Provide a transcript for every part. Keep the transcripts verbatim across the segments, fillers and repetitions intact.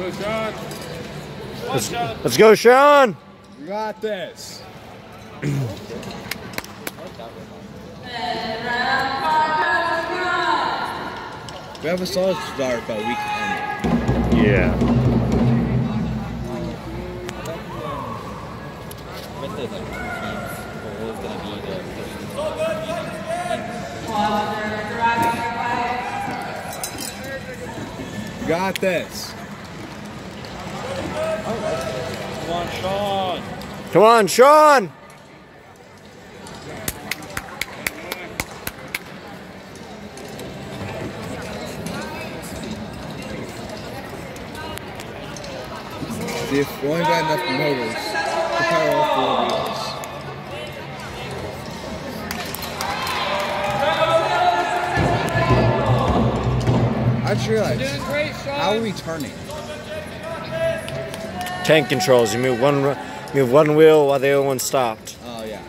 Go, Shawn. Let's, let's go, Shawn. You got this. We have a solid start, but we can. Yeah. With the two teams, the goal is going to be to You got this. Come on, Shawn. Come on, Shawn. See, if we only got enough motors to power all four wheels. I just realized, Doing great, Shawn. how are we turning? Tank controls. You move one, move one wheel while the other one stopped. Oh, yeah.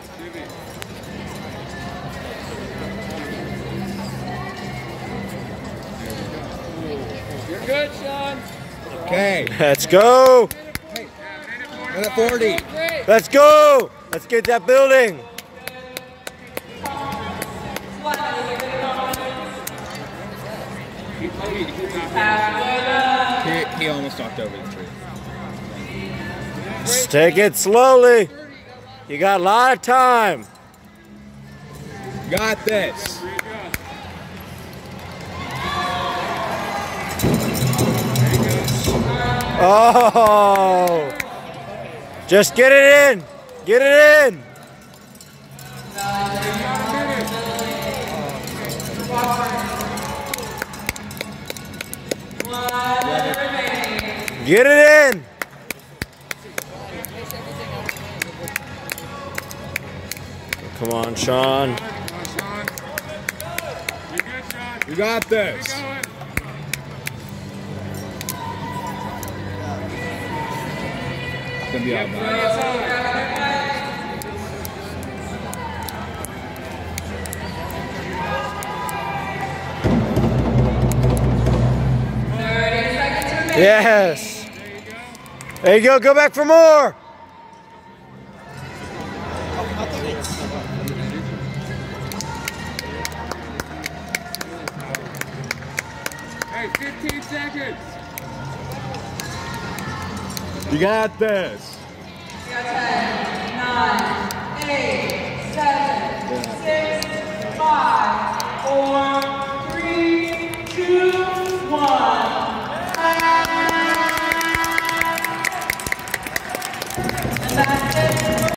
You're good, Shawn. Okay. Let's go. Hey, minute forty. Great. Let's go. Let's get that building. He, he almost knocked over the tree. Just take it slowly. You got a lot of time. You got this. Oh. Just get it in. Get it in. Get it in. Come on, Shawn. You got this. It's gonna be all right. Yes. There you go. Go back for more. Hey, fifteen seconds. You got this. ten, nine, eight, seven, six, five, four, three, two, one. And that's